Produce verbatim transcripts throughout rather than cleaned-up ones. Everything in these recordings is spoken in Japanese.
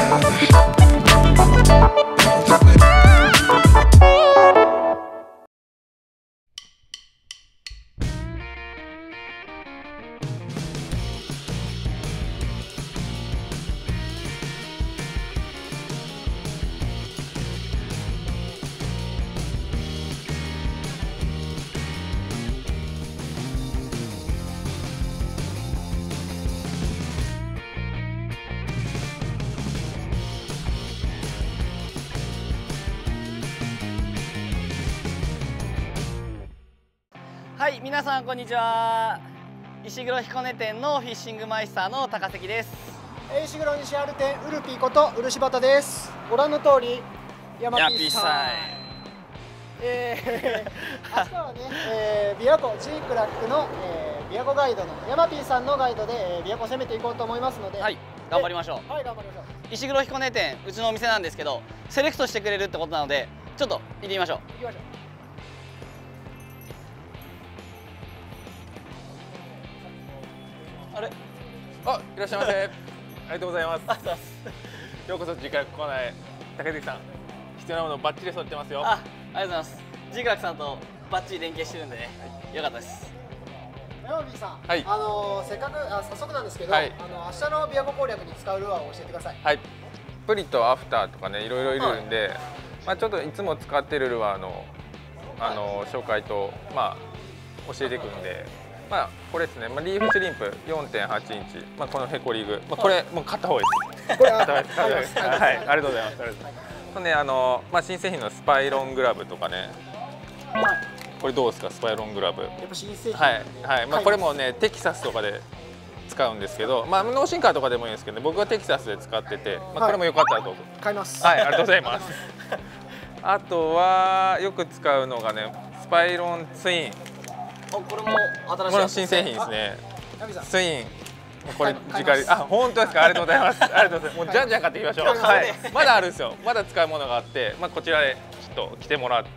はい、皆さんこんにちは。石黒彦根店のフィッシングマイスターの高関です。 石黒西原店ウルピーこと漆畑です。ご覧の通り山ピーさん。えー、明日はね、えー、琵琶湖ジークラックの、えー、琵琶湖ガイドの山ピーさんのガイドで、えー、琵琶湖を攻めていこうと思いますので、 はい、頑張りましょう。 はい、頑張りましょう。 石黒彦根店、うちのお店なんですけど、セレクトしてくれるってことなので、ちょっと行ってみましょう。 行きましょう。 あれ、 あ、いらっしゃいませ。ありがとうございます。ようこそジークラックコーナーへ。高関さん、必要なものバッチリ揃ってますよ。 あ、ありがとうございます。ジークラックさんとバッチリ連携してるんでね、はい、よかったです。 山ピーさん、 はい、 あのー、せっかくあ早速なんですけど、 はい、 あの明日の琵琶湖攻略に使うルアーを教えてください。 はい。プリとアフターとかね、いろいろいるんで、はい、まあちょっといつも使ってるルアーのあの、はい、紹介とまあ教えていくんで。まあこれですね、まあ、リーフシュリンプ よんてんはちインチ、まあ、このヘコリグ、まあ、これもう買った方がいいです。これ買った方がいいです。はい、ありがとうございます。ありがとうございます。ね、あのまあ新製品のスパイロングラブとかね、これどうですか、スパイロングラブ。やっぱ新製品。 はいはい、まあこれもねテキサスとかで使うんですけど、まあノーシンカーとかでもいいんですけど、ね、僕はテキサスで使ってて、まあこれもよかったらどうぞ。 買います。 はい、ありがとうございます。あとはよく使うのがね、スパイロンツイン。 これも新しい。 これ新製品ですね。ツイン。これ直で、あ、本当ですか。ありがとうございます。ありがとうございます。もうじゃんじゃん買っていきましょう。はい。まだあるんですよ。まだ使うものがあって、まあこちらでちょっと来てもらって。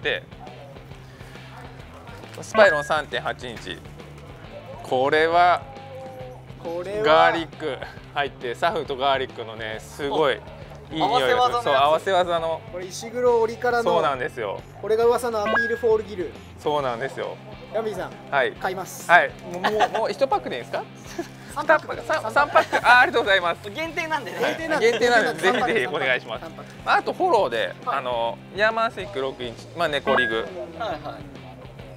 スパイロン さんてんはちインチ。これはガーリック入ってサフとガーリックのねすごい。いい匂いがする。そう、合わせ技の。 これ石黒折からの。 そうなんですよ。 これが噂のアピールフォールギル。 そうなんですよ。 ヤミーさん。はい。買います。 はい。もうもう一パックでいいですか？三パック。三パック。あ、ありがとうございます。 限定なんでね。 限定なんでぜひぜひお願いします。あとフォローであのヤーマンスイックろくインチ、まあネコリグ。はいはい。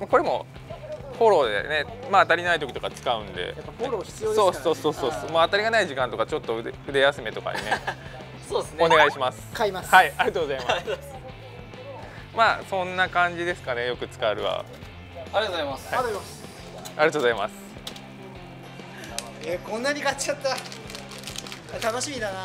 これもフォローでね、まあ当たりない時とか使うんで。 やっぱフォロー必要ですからね。 そうそうそうそう。もう当たりがない時間とかちょっと腕腕休めとかにね。 そうですね。 お願いします。 買います。 はい、ありがとうございます。まあそんな感じですかね。よく使うルアー。 ありがとうございます。 ありがとうございます。 ありがとうございます。 えー、こんなに買っちゃった。楽しみだな。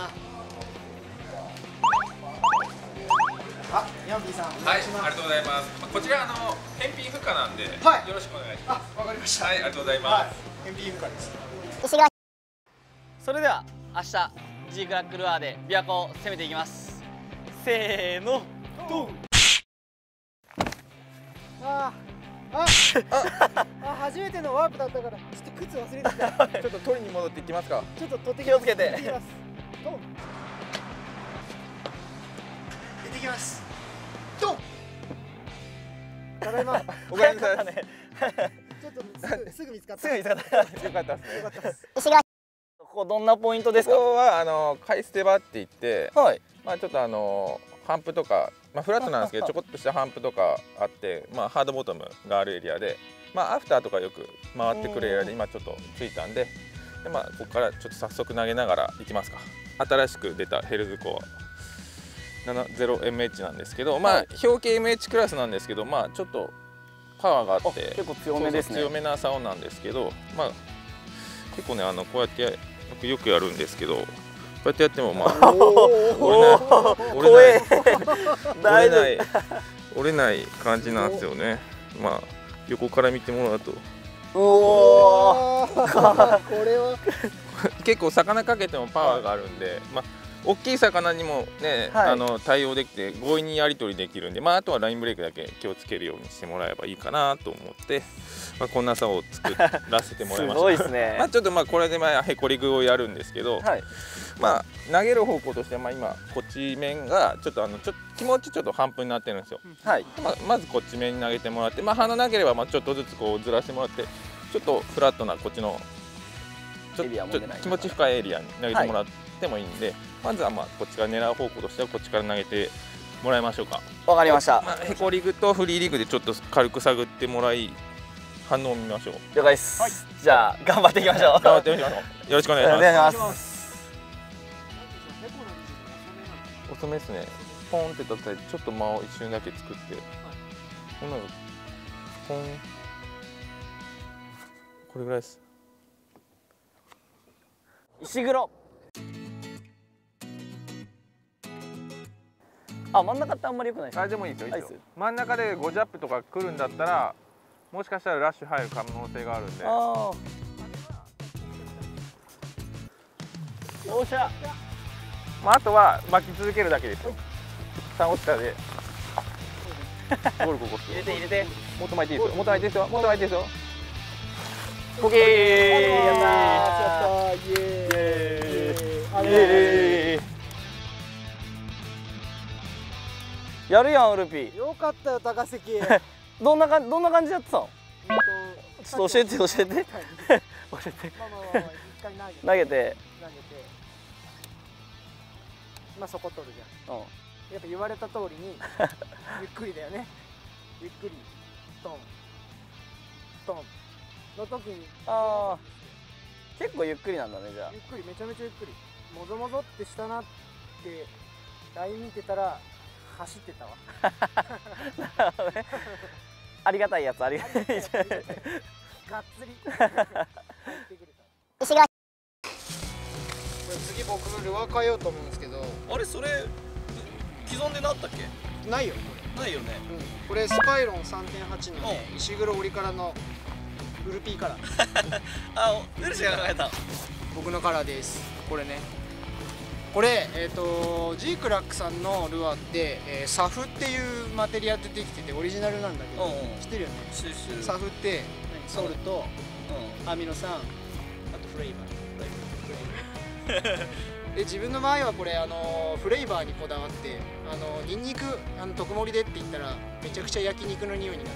あ、ヤンピーさん、お願いします。 はい、ありがとうございます。こちらあの返品不可なんで、はい、よろしくお願いします。 あ、わかりました。 はい、ありがとうございます。 返品不可です。 それでは明日ジークラックルアーで琵琶湖を攻めていきます。せーの、ドン。 ああ、あ、あ、初めてのワープだったから、ちょっと靴忘れてた。 ちょっと取りに戻っていきますか。 ちょっと取って気をつけて。 出てきます。ドン。ただいま。 おかえりなさい。 ちょっとすぐすぐ見つかった。 すぐ見つかった。 よかったですね。 よかったです。 ここどんなポイントですか？ ここはあのカイステバって言って、 はい。 まあちょっとあのハンプとか、まあフラットなんですけどちょこっとしたハンプとかあって、まあハードボトムがあるエリアで、まあアフターとかよく回ってくるエリアで今ちょっと着いたんで、でまあここからちょっと早速投げながら行きますか。新しく出たヘルズコア ななじゅうエムエイチ なんですけど、まあ表記 エムエイチ クラスなんですけど、まあちょっとパワーがあって結構強めですね。 強めな竿なんですけど、まあ結構ねあのこうやってよくよくやるんですけど、こうやってやってもまあ折れない折れない折れない折れない感じなんですよね。まあ横から見てもらうと、 うおー、 これは結構魚かけてもパワーがあるんで、まあ大きい魚にもね、 はい、 あの対応できて強引にやり取りできるんで、まあ、あとはラインブレークだけ気をつけるようにしてもらえばいいかなと思って、まあ、こんな竿を作らせてもらいました。 すごいですね。 まあちょっとまあこれでまあへこり具をやるんですけど、 はい、 まあ投げる方向としてはまあ今こっち面がちょっとあのちょ気持ちちょっと半分になってるんですよ。 はい、 まあ、まずこっち面に投げてもらって、まあ鼻なければまあちょっとずつこうずらしてもらって、ちょっとフラットなこっちのちょっと気持ち深いエリアに投げてもらってもいいんで、はい、まずはまあこっちから狙う方向としてはこっちから投げてもらいましょうか。 わかりました。 まあ、へこリグとフリーリグでちょっと軽く探ってもらい反応を見ましょう。 了解です、はい、じゃあ頑張っていきましょう。 頑張ってみましょう。よろしくお願いします。 お願いします。 遅めですね。ポンって叩いてちょっと間を一瞬だけ作って、はい、こんなのポン、これぐらいです。 石黒。あ、真ん中ってあんまり良くないですか。 あ、でもいいですよ。いいですよ。真ん中でごジャップとか来るんだったら、もしかしたらラッシュ入る可能性があるんで。 ああ。よっしゃ。 まあ、あとは巻き続けるだけですよ。さん落ちたで。ゴールここ。 入れて入れて。 もっと巻いていいですよ。もっと巻いていいですよ。もっと巻いていいですよ。 オッケー。 やったー。 やったー。イエーイ。イエーイ。やるやんウルピー。 よかったよ高関。 どんなかどんな感じやってたの？ちょっと教えて教えて。教えて。投げて。 まあそこ取るじゃん。やっぱ言われた通りにゆっくりだよね。ゆっくりトントンの時に。 ああ。結構ゆっくりなんだねじゃあ。 ゆっくりめちゃめちゃゆっくり。もぞもぞってしたなってライン見てたら走ってたわ。 なるほどね。ありがたいやつありがたい。 がっつり。 石川。 次僕ルアー変えようと思うんですけど。 あれそれ既存でなったっけ？ ないよこれ。 ないよね。 うん、これスパイロン さんてんはち の、ね、石黒折りからのウルピーカラー。 あ、ウルシが考えた。 僕のカラーです。これね。これえっ、ー、とジークラックさんのルアーって、えー、サフっていうマテリアルでできててオリジナルなんだけど、知ってるよね。サフってソルト、うん、アミノ酸、あとフレーバー。で自分の場合はこれあのフレーバーにこだわってあのニンニクあの特盛りでって言ったらめちゃくちゃ焼肉の匂いになった。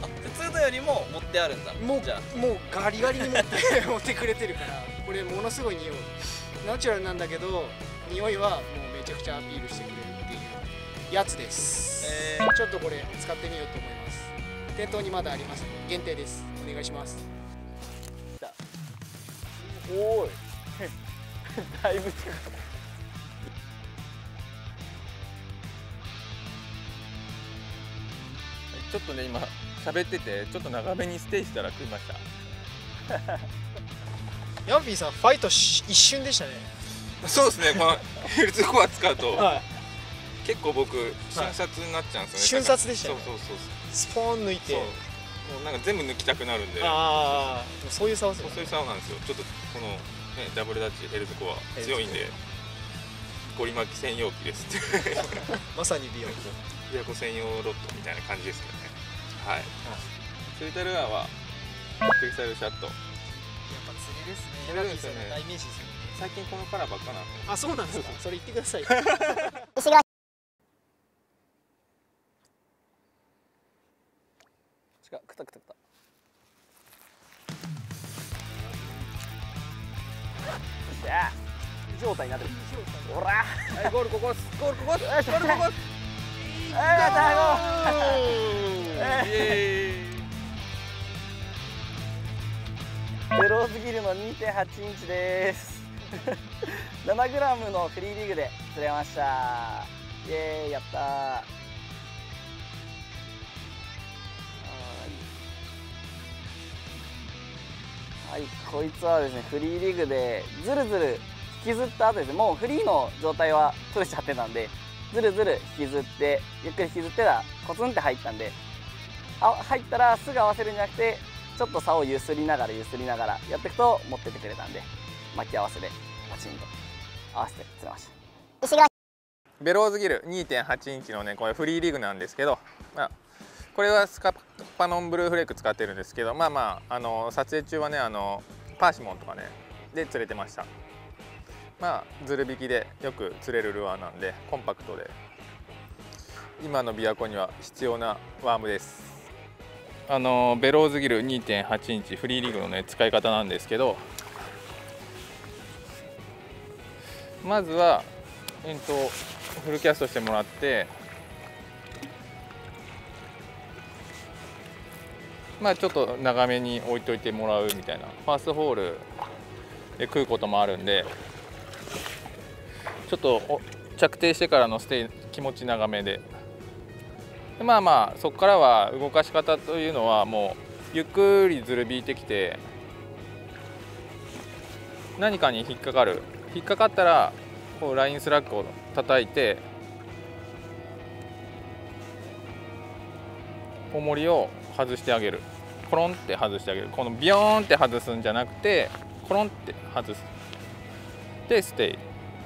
あ、普通のよりも持ってあるんだ。 もうじゃあもうガリガリに持って持ってくれてるからこれものすごい匂い。ナチュラルなんだけど匂いはもうめちゃくちゃアピールしてくれるっていうやつです、えー、ちょっとこれ使ってみようと思います。店頭にまだありますので限定です。お願いします。 おーいだいぶ近かった。 ちょっとね今喋っててちょっと長めにステイしたら食いました。 ヤンピーさんファイトし一瞬でしたね。 そうですね。このヘルツコア使うと、 はい、 結構僕瞬殺になっちゃうんですよね。 瞬殺でしたね。 そうそうそうスポーン抜いて、もうなんか全部抜きたくなるんで。 ああ、そういう竿ですよ。 そういう竿なんですよ。ちょっとこのねダブルダッチヘルツコア強いんで、ゴリ巻き専用機ですって。 まさにビヨン。 琵琶湖専用ロッドみたいな感じですけどね。はい。釣りタルアーはクリスタルシャット。 やっぱ釣れですね。 釣れるんですよね。 代名詞ですよね。 最近このカラーばっかな。 あ、そうなんですか。それ言ってください。 石川。 違う、くたくたくた。じゃあ、状態になってる。ほら。 はい、ゴールここです。ゴールここです。ゴールここです。 はい、最後。ゼローズギルの にてんはち インチです。ななグラム のフリーリグで釣れました。イエーイ、やったー。はい、こいつはですねフリーリグでずるずる引きずった後ですね、もうフリーの状態は取れちゃってたんで、ずるずる引きずってゆっくり引きずってたらコツンって入ったんで、あ入ったらすぐ合わせるんじゃなくてちょっと竿をゆすりながらゆすりながらやっていくと持ってってくれたんで、巻き合わせでパチンと合わせて釣れました。 ベローズギル にてんはち インチのねこれフリーリグなんですけど、まあ、これはスカパノンブルーフレーク使ってるんですけど、まあまああの撮影中はねあのパーシモンとかねで釣れてました。まあズル引きでよく釣れるルアーなんでコンパクトで今の琵琶湖には必要なワームです。あのベローズギル にてんはち インチフリーリグのね使い方なんですけど、まずはえっとフルキャストしてもらって、まあちょっと長めに置いといてもらうみたいな、ファーストホールで食うこともあるんで、ちょっと着底してからのステイ気持ち長めで、でまあまあそこからは動かし方というのはもうゆっくりずる引いてきて、何かに引っかかる引っかかったらこうラインスラッグを叩いて重りを外してあげる。コロンって外してあげる。このビヨーンって外すんじゃなくてコロンって外す。でステイ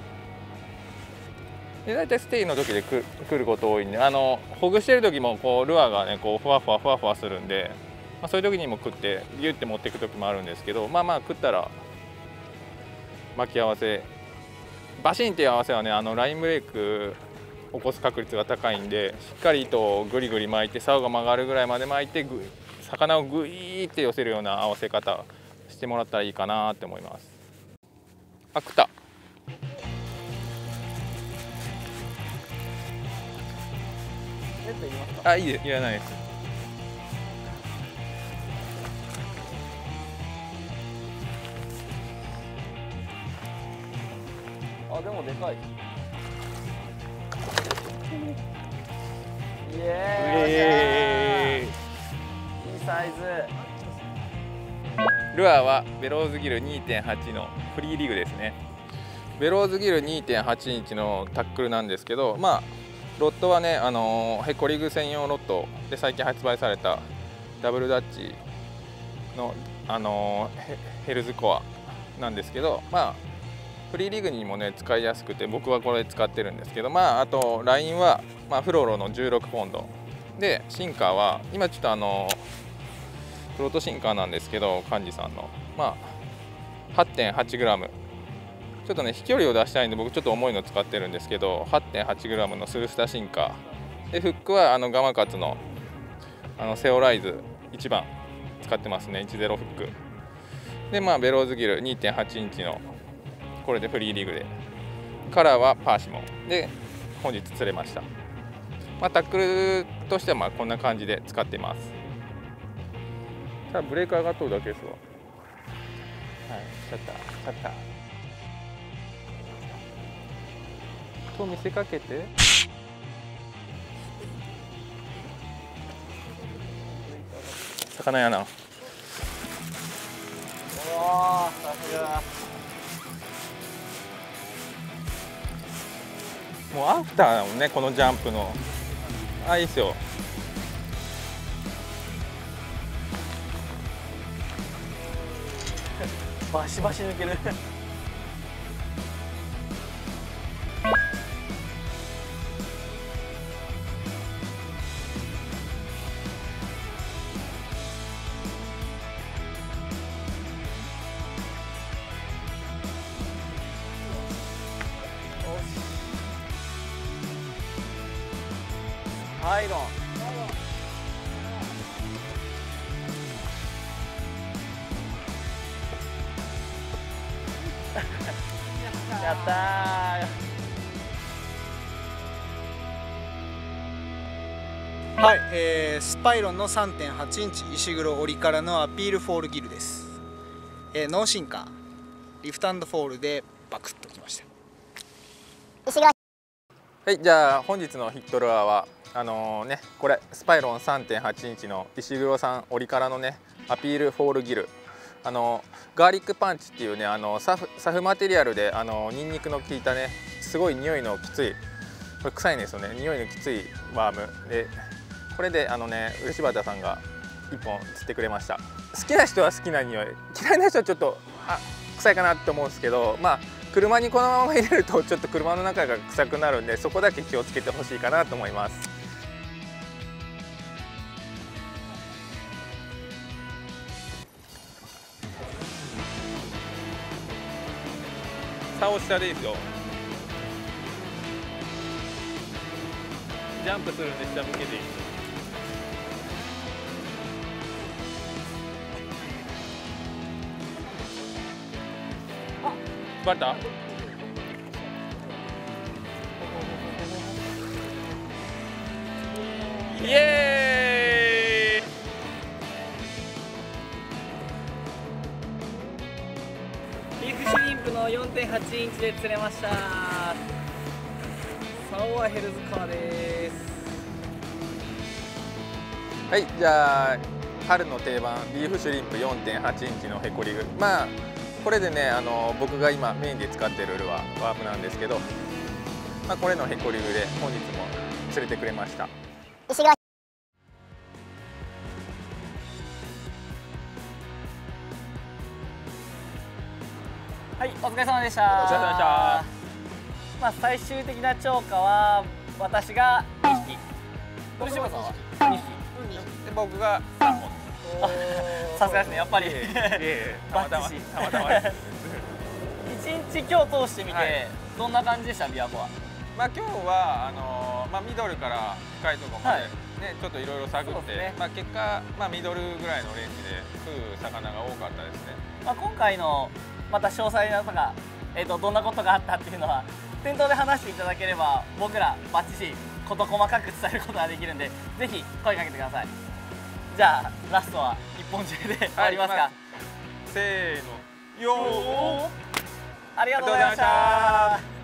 で、大体ステイの時でく来ること多いんで、あのほぐしてる時もこうルアーがねこうふわふわふわふわするんで、まあ、そういう時にも食ってギュッて持っていく時もあるんですけど、まあまあ食ったら巻き合わせバシンっていう合わせはねあのラインブレイク起こす確率が高いんで、しっかり糸をぐりぐり巻いて竿が曲がるぐらいまで巻いてぐ魚をグイーって寄せるような合わせ方してもらったらいいかなって思います。あ、食った。あ、いいです。いらないです。 あ、でもでかい。イエーイ。いいサイズ。 ルアーはベローズギル にてんはち のフリーリグですね。ベローズギル にてんはち インチのタックルなんですけど、まあロッドはね、あのヘコリグ専用ロッドで最近発売されたダブルダッチの、あのヘルズコアなんですけど、まあフリーリグにもね使いやすくて僕はこれ使ってるんですけど、まああとラインは、まあ、フロロのじゅうろくポンドで、シンカーは今ちょっとあのフロートシンカーなんですけど、幹事さんのまあ はってんはちグラム、ちょっとね飛距離を出したいんで僕ちょっと重いの使ってるんですけど はってんはちグラム のスルスタシンカーで、フックはあのガマカツのあのセオライズいちばん使ってますね。じゅうフックで、まあベローズギル にてんはち インチのこれでフリーリグで、カラーはパーシモンで本日釣れました。まあ、タックルとしてはまあこんな感じで使っています。ただブレーカー上がっとるだけですわ。はい、シャッターシャッターと見せかけて、魚やな。 おお、さすが。 もうアフターだもんねこのジャンプの。あ、いいっすよ。 バシバシ抜ける。アイロン。やったー。はい、えー、スパイロンの さんてんはち インチ石黒折りからのアピールフォールギルです。えー、ノーシンカーリフト&フォールでバクッときました。 はい、じゃあ本日のヒットルアーはあのー、ねこれスパイロン さんてんはち インチの石黒さん折りからのねアピールフォールギル、あのー、ガーリックパンチっていうねあのサフサフマテリアルであのニンニクの効いたねすごい匂いのきつい、これ臭いんですよね、匂いのきついワームで、これであのね漆畑さんがいっぽん釣ってくれました。好きな人は好きな匂い、嫌いな人はちょっとあ臭いかなって思うんですけど、まあ車にこのまま入れるとちょっと車の中が臭くなるんで、そこだけ気をつけてほしいかなと思います。竿下でいいですよ。ジャンプするんで下向けていい。バレた？イエーイ！ リーフシュリンプの よんてんはち インチで釣れました。竿はヘルズカーです。 はい、じゃあ春の定番リーフシュリンプ よんてんはち インチのヘコリグ、まあこれでね、あの僕が今メインで使ってるルアーワームなんですけど、まあ、これのヘコリグで本日も釣れてくれました。 はい、お疲れ様でした。 お疲れ様でした。 まあ最終的な釣果は私がにひき、鳥島さんはにひき、 で僕がさんぼん。 さすがですね、やっぱりたまたまたまたまです一日今日通してみて、はい、どんな感じでした？琵琶湖は。 まあ今日はあのー、まあミドルから深いところまでね、はい、ちょっといろいろ探って、ね、まあ結果まあミドルぐらいのレンジで食う魚が多かったですね。 まあ今回のまた詳細なとか、えーとどんなことがあったっていうのは店頭で話していただければ僕らバッチリ事細かく伝えることができるんで、ぜひ声かけてください。じゃあラストは一本締めで終わりますか。はい、 せーの、よー。 ありがとうございました。